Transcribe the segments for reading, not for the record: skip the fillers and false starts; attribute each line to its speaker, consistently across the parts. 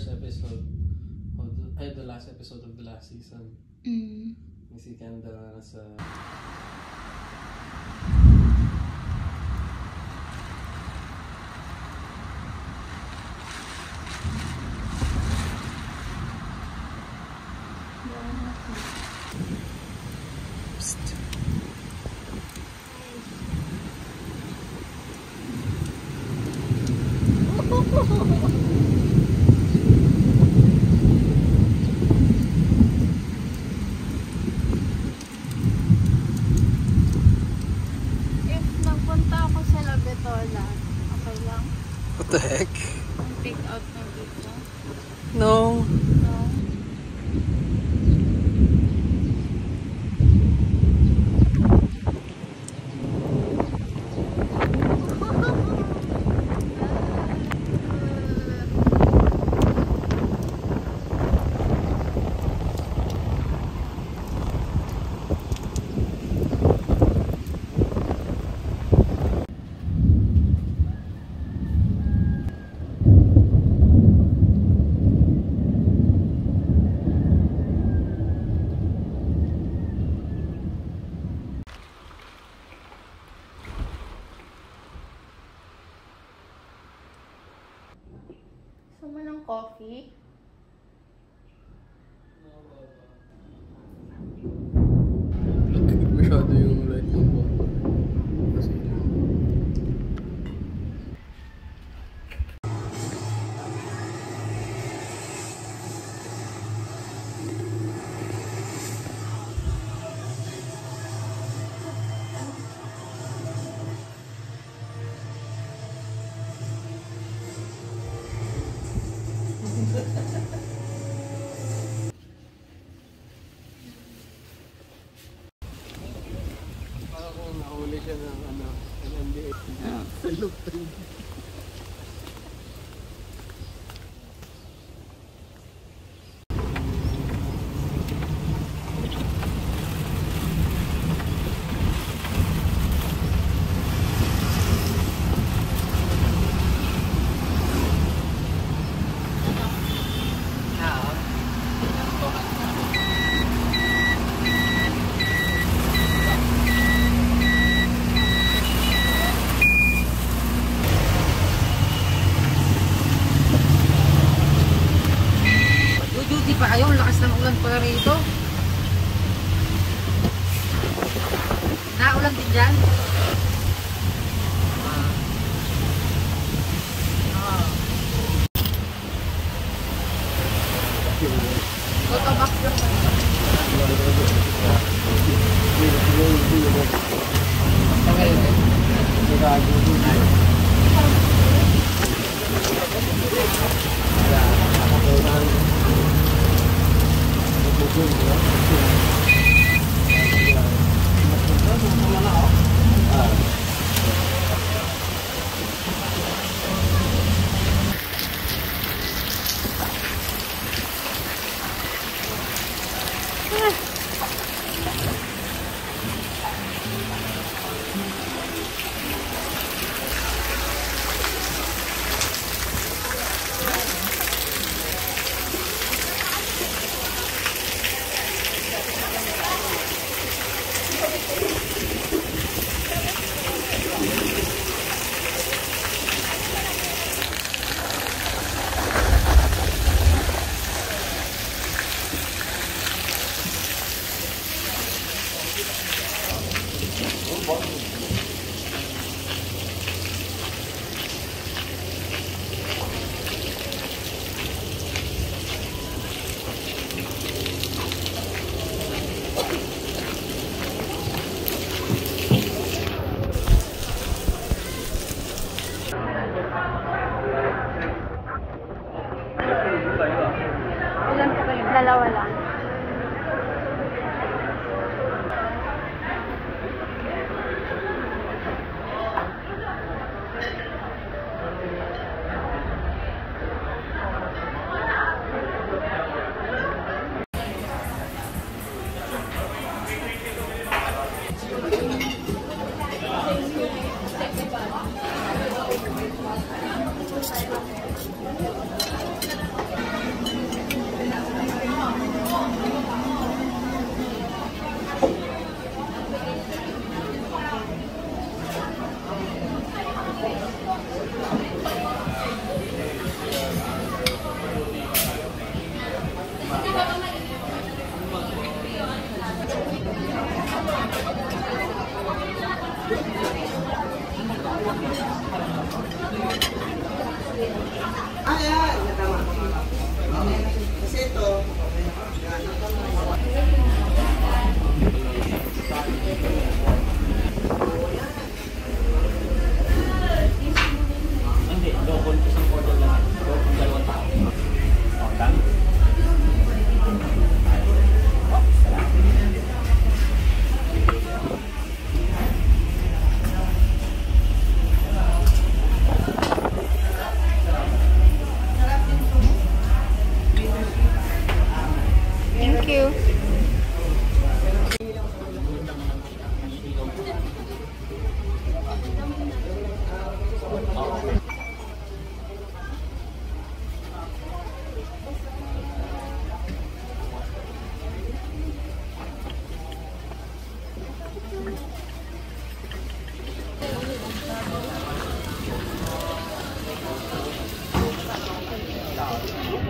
Speaker 1: first episode the last episode of the last season. Si Kenda nasa
Speaker 2: What the heck?
Speaker 3: Take out ng video.
Speaker 2: No.
Speaker 3: Gusto mo ng coffee?
Speaker 1: masyado yung light ng phone. Kasi parang kung nahuli siya ng NBA sa loop train.
Speaker 2: Duty pa kayo, lakas ng ulan pa rito. Naulan din dyan. Autobox lang.
Speaker 3: Dalawa lang.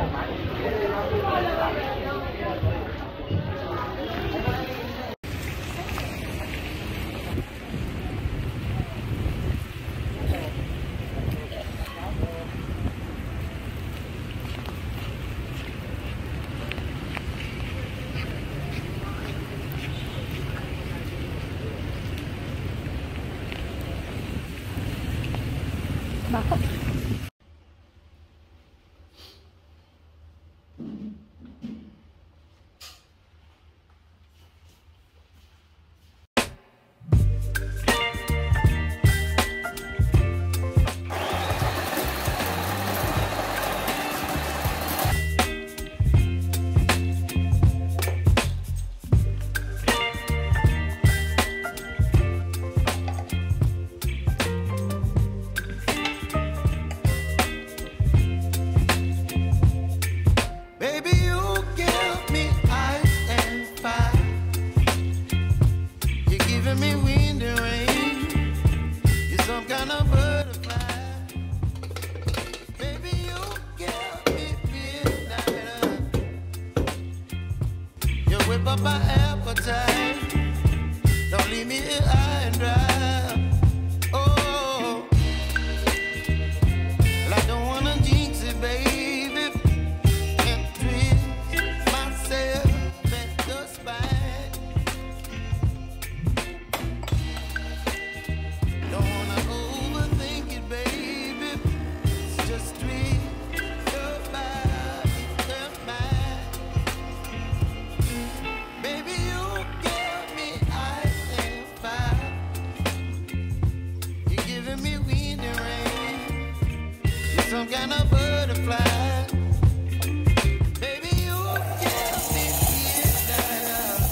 Speaker 3: Bako.
Speaker 4: Whip up my appetite. Don't leave me here high and dry. Oh, well, I don't wanna jinx it, baby, and twist myself at the spine. Don't wanna overthink it, baby. It's just twist your body and mine. Baby, you give me ice and fire. You're giving me wind and rain. You're some kind of butterfly. Baby, you give me midnight.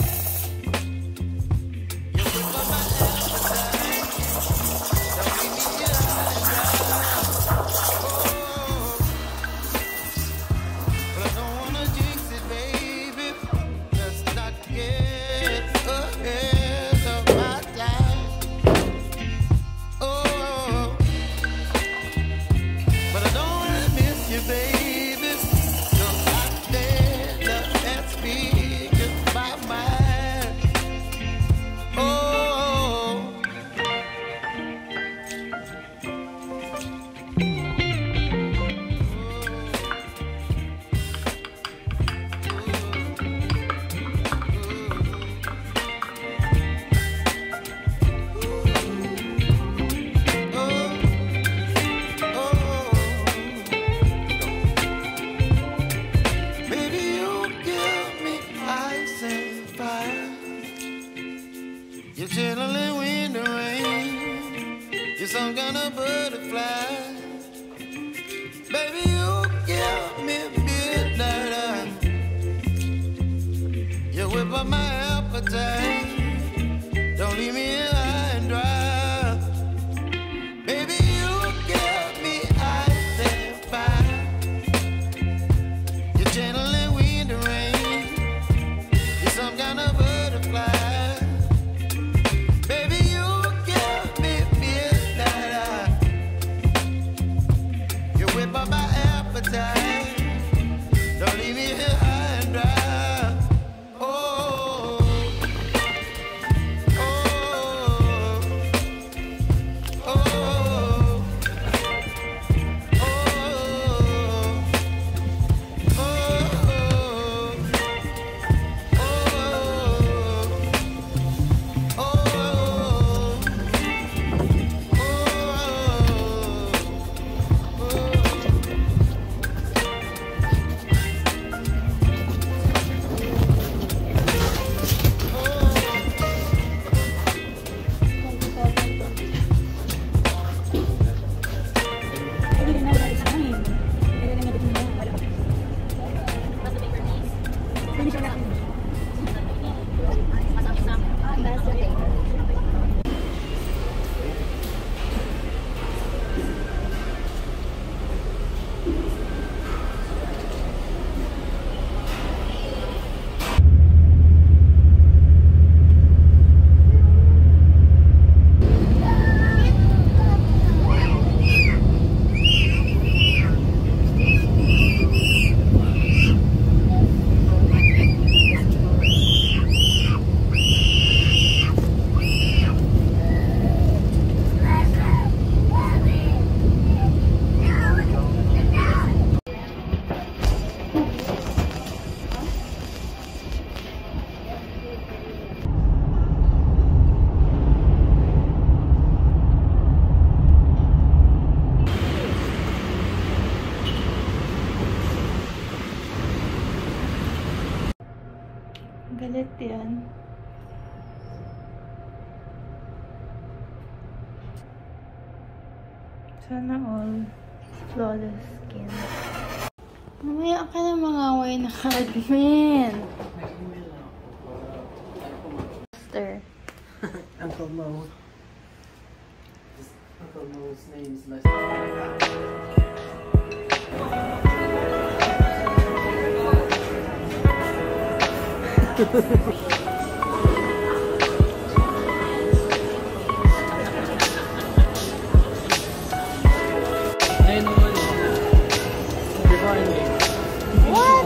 Speaker 4: You whip up my appetite. Don't leave me here high and dry. Oh, but I don't wanna jinx it, baby. Let's not get ahead of my time. Oh, but I don't wanna miss you, baby. So I stand up and speak my mind. Oh, baby, you give me ice and fire. You're chilling wind and rain. You're some kind of butterfly. Baby, you give me midnight. You whip up my appetite. Don't leave me here high and dry. Baby, you give me ice and fire. You're channeling wind and rain. You're some kind of butterfly. Baby, you give me midnight. You whip up my appetite. Don't leave me here high and dry. Oh, oh, oh, oh,
Speaker 3: Galit yan. Sana all flawless skin. Mamaya ka na mga away na ka-admin. Master.
Speaker 1: Uncle Mo. Uncle Mo's name is less. Ayun naman. Divine name. What?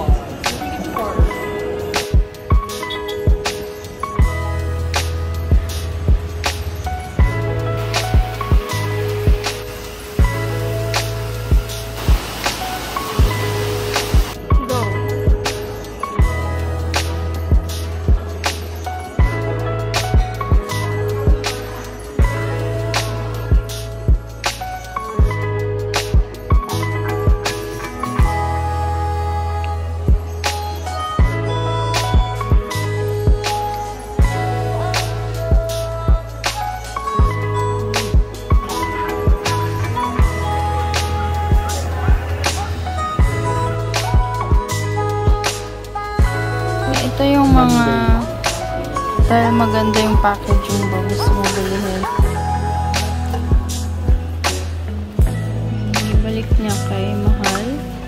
Speaker 3: Ito yung mga dahil maganda yung packaging ba gusto mo bilhin. Ibalik niya kay Mahal.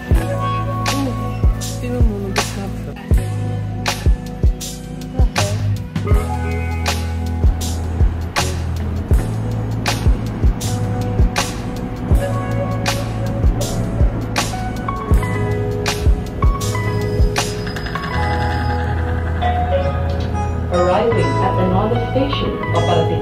Speaker 1: Sino mo nag-snapshot?
Speaker 5: Arriving at the Nolde Station, paparating.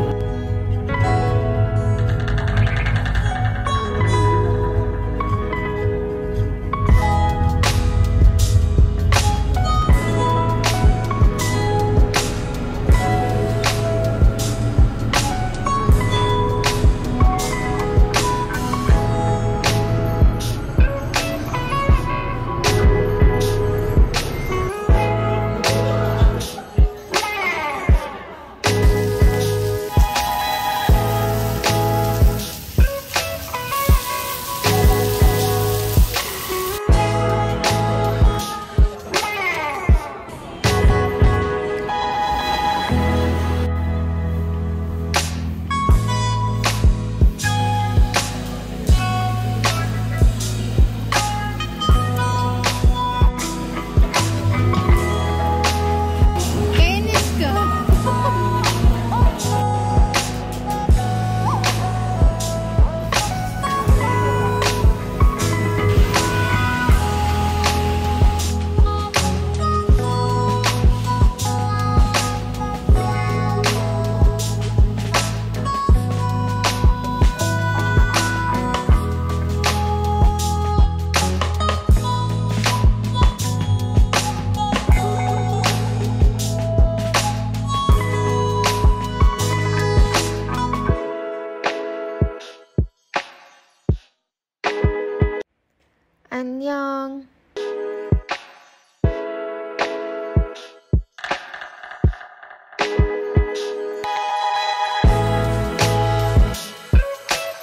Speaker 3: Annyeong!